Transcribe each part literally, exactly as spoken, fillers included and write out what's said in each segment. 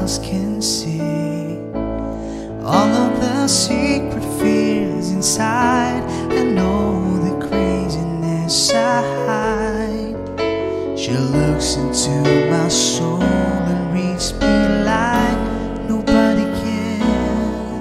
else can see all of the secret fears inside. I know the craziness I hide. She looks into my soul and reads me like nobody can.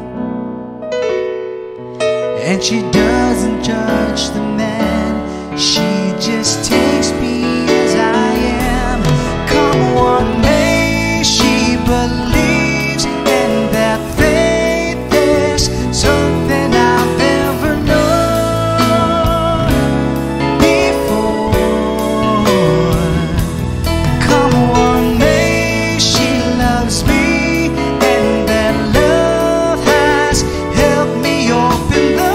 And she doesn't judge the man, she just takes me as I am. Come what may, she believes, and that faith is something I've never known before. Come what may, she loves me, and that love has helped me open the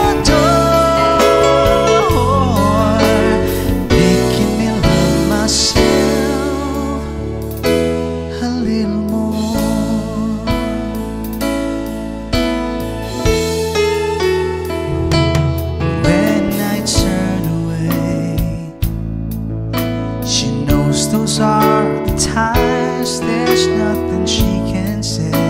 door, making me love myself a little more. When I turn away, she knows those are the times there's nothing she can say.